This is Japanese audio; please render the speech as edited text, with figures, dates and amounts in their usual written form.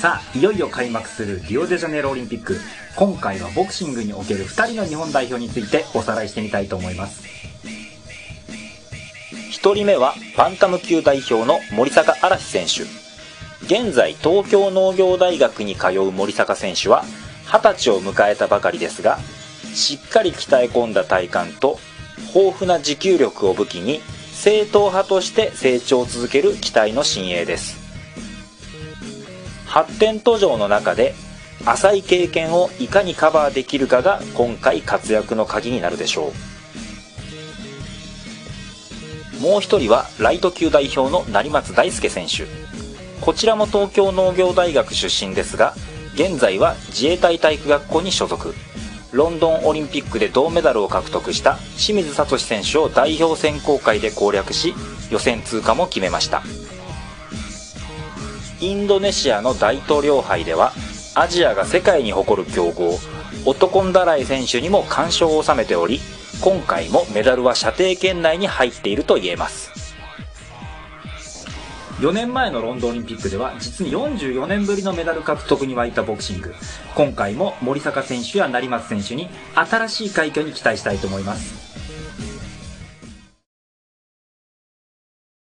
さあいよいよ開幕するリオデジャネイロオリンピック。今回はボクシングにおける2人の日本代表についておさらいしてみたいと思います。 1人目はバンタム級代表の森坂嵐選手。現在東京農業大学に通う森坂選手は20歳を迎えたばかりですが、しっかり鍛え込んだ体幹と豊富な持久力を武器に正統派として成長を続ける期待の新鋭です。発展途上の中で浅い経験をいかにカバーできるかが今回活躍の鍵になるでしょう。もう一人はライト級代表の成松大輔選手。こちらも東京農業大学出身ですが、現在は自衛隊体育学校に所属。ロンドンオリンピックで銅メダルを獲得した清水聡選手を代表選考会で攻略し、予選通過も決めました。インドネシアの大統領杯ではアジアが世界に誇る強豪オトコンダライ選手にも完勝を収めており、今回もメダルは射程圏内に入っていると言えます。 4年前のロンドンオリンピックでは実に44年ぶりのメダル獲得に沸いたボクシング。今回も森坂選手や成松選手に新しい快挙に期待したいと思います。